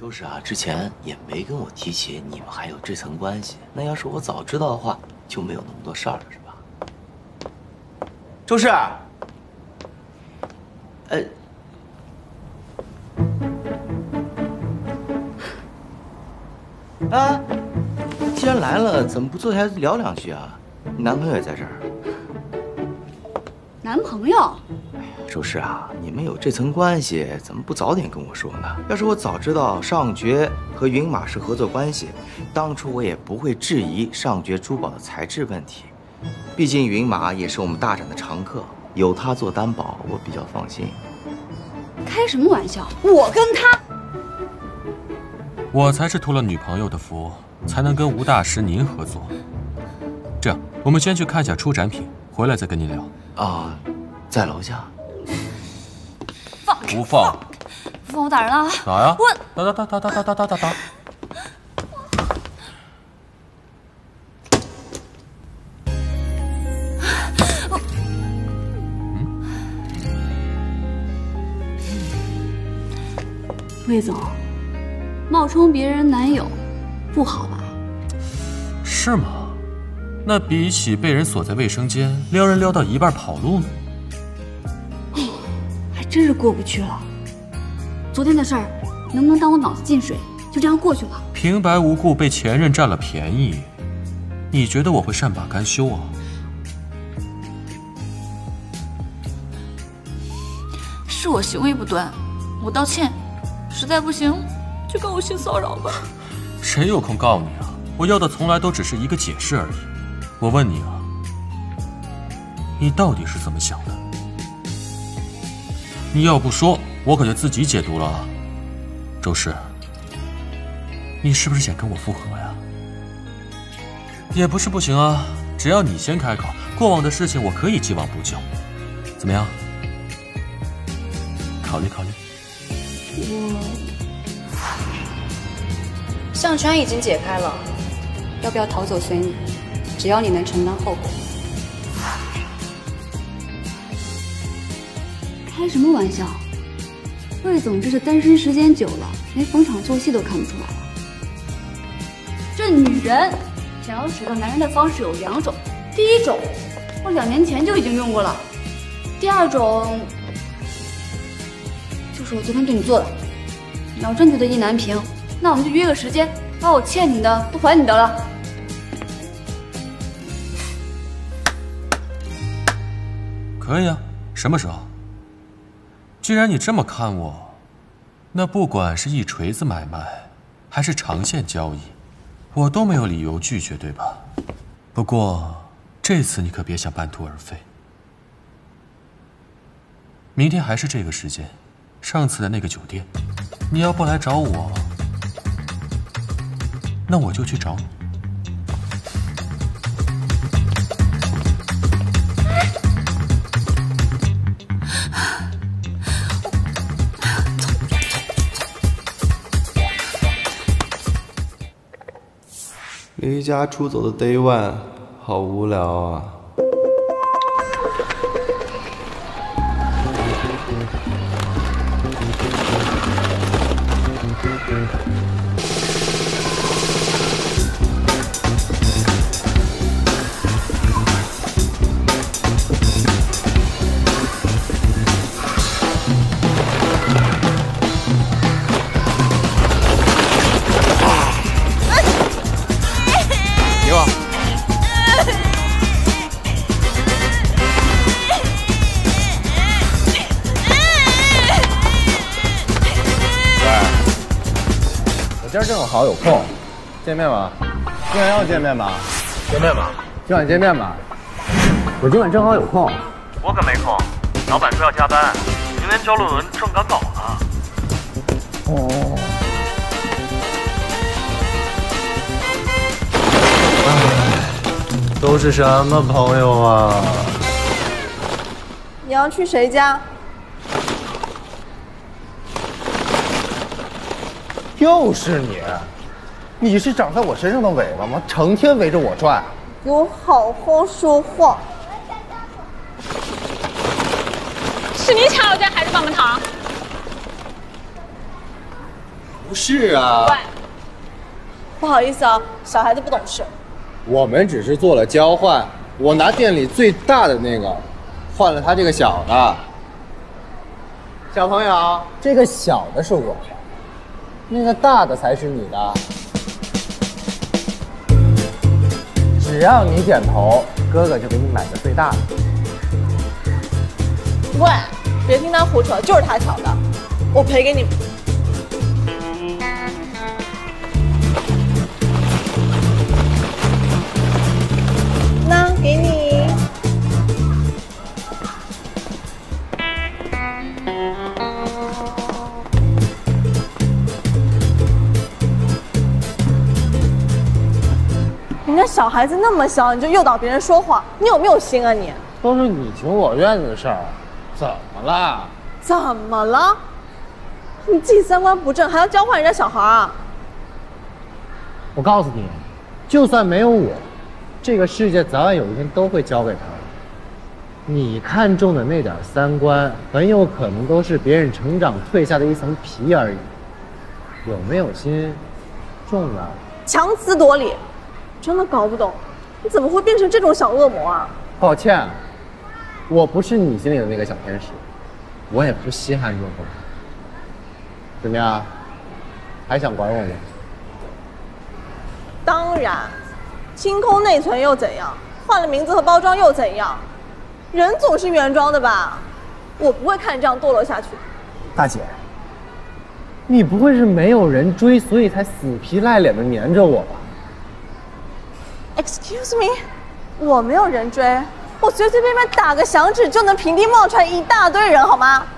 周氏啊，之前也没跟我提起你们还有这层关系。那要是我早知道的话，就没有那么多事儿了，是吧？周氏，啊，既然来了，怎么不坐下来聊两句啊？你男朋友也在这儿。 男朋友？ 周氏啊，你们有这层关系，怎么不早点跟我说呢？要是我早知道上爵和云马是合作关系，当初我也不会质疑上爵珠宝的材质问题。毕竟云马也是我们大展的常客，有他做担保，我比较放心。 开什么玩笑？我跟他， 我才是托了女朋友的福，才能跟吴大师您合作。这样，我们先去看一下出展品，回来再跟您聊。 啊，在楼下。 放不放？ 不放我打人了！ 打呀！ 我打！ 魏总，冒充别人男友，不好吧？ 是吗？那比起被人锁在卫生间，撩人撩到一半跑路呢？ 还真是过不去了。昨天的事儿，能不能当我脑子进水，就这样过去了？ 平白无故被前任占了便宜，你觉得我会善罢甘休啊？ 是我行为不端，我道歉。实在不行，就告我性骚扰吧。 谁有空告你啊？我要的从来都只是一个解释而已。我问你啊，你到底是怎么想的？你要不说，我可就自己解读了啊。周氏，你是不是想跟我复合呀？也不是不行啊，只要你先开口，过往的事情我可以既往不咎。怎么样？考虑考虑。 项圈已经解开了，要不要逃走随你，只要你能承担后果。 开什么玩笑？魏总这是单身时间久了，连逢场作戏都看不出来了。这女人想要水到男人的方式有两种，第一种我2年前就已经用过了，第二种就是我昨天对你做的。你要真觉得意难平，那我们就约个时间，把我欠你的都还你的了。 可以啊，什么时候？既然你这么看我，那不管是一锤子买卖，还是长线交易，我都没有理由拒绝，对吧？不过这次你可别想半途而废。明天还是这个时间，上次的那个酒店，你要不来找我，那我就去找你。 离家出走的 Day One， 好无聊啊！ 今儿正好有空，见面吧？今晚要见面吧？ 见面吧。 今晚见面吧。我今晚正好有空。 我可没空，老板说要加班，明天交论文正赶稿呢。 哦。 都是什么朋友啊？ 你要去谁家？ 又是你！你是长在我身上的尾巴吗？成天围着我转。 给我好好说话！ 是你抢我家孩子棒棒糖？ 不是啊。 喂，不好意思啊，小孩子不懂事。 我们只是做了交换，我拿店里最大的那个，换了他这个小的。小朋友，这个小的是我的，那个大的才是你的。只要你点头，哥哥就给你买个最大的。 喂，别听他胡扯，就是他抢的，我赔给你们。那给你。人家小孩子那么小，你就诱导别人说谎，你有没有心啊你？ 都是你情我愿的事儿，怎么了？ 怎么了？你自己三观不正，还要教坏人家小孩啊？ 我告诉你，就算没有我，这个世界早晚有一天都会交给他。你看中的那点三观，很有可能都是别人成长褪下的一层皮而已。有没有心，重要。 强词夺理，真的搞不懂，你怎么会变成这种小恶魔啊？ 抱歉，我不是你心里的那个小天使，我也不稀罕这种。怎么样，还想管我吗？ 当然，清空内存又怎样？换了名字和包装又怎样？人总是原装的吧？我不会看你这样堕落下去。 大姐，你不会是没有人追，所以才死皮赖脸的黏着我吧 ？Excuse me， 我没有人追，我随随便便打个响指就能平地冒出来一大堆人，好吗？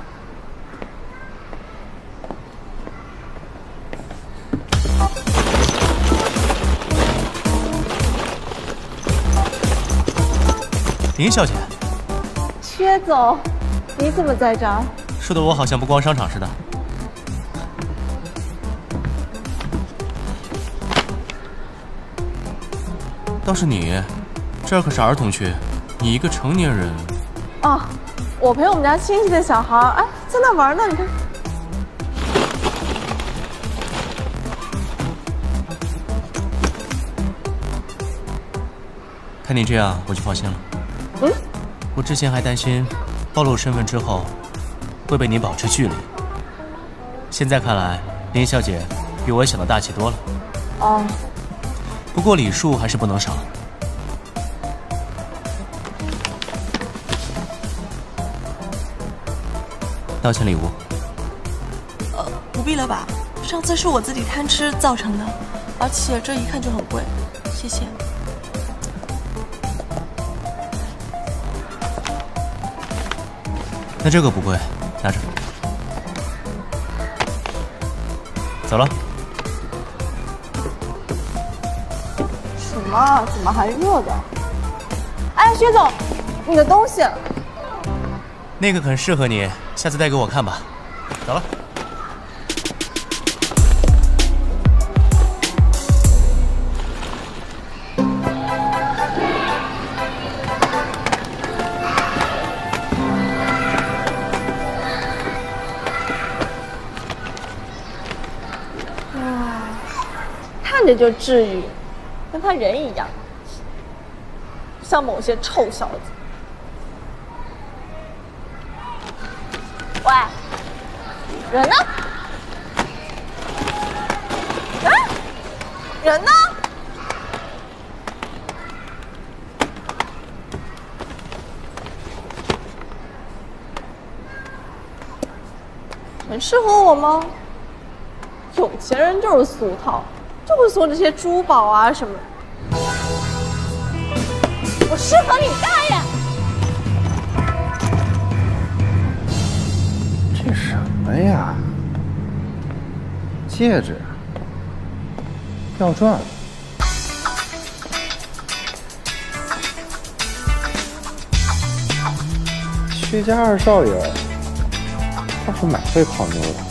林小姐， 薛总，你怎么在这儿？ 说的我好像不逛商场似的。倒是你，这儿可是儿童区，你一个成年人。 啊，我陪我们家亲戚的小孩，哎，在那玩呢，你看。 看你这样，我就放心了。 嗯， 我之前还担心暴露身份之后会被你保持距离，现在看来，林小姐比我想的大气多了。 哦， 不过礼数还是不能少。道歉礼物。 不必了吧？上次是我自己贪吃造成的，而且这一看就很贵，谢谢。 那这个不贵，拿着。走了。 什么？怎么还热的？哎，薛总，你的东西。 那个很适合你，下次带给我看吧。走了。 看着就治愈，跟他人一样，像某些臭小子。喂，人呢？啊，人呢？很适合我吗？有钱人就是俗套。就会说这些珠宝啊什么，我适合你大爷！ 这什么呀？戒指掉这儿了。薛家二少爷倒是蛮会泡妞的。